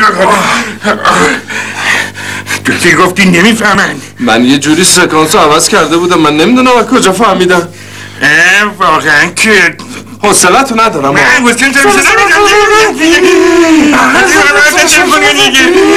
گفتی نمیفهمن. من یه جوری سکانس رو عوض کرده بودم، من نمیدونم از کجا فهمیدم. واقعا که حوصله‌تو ندارم. من حوصله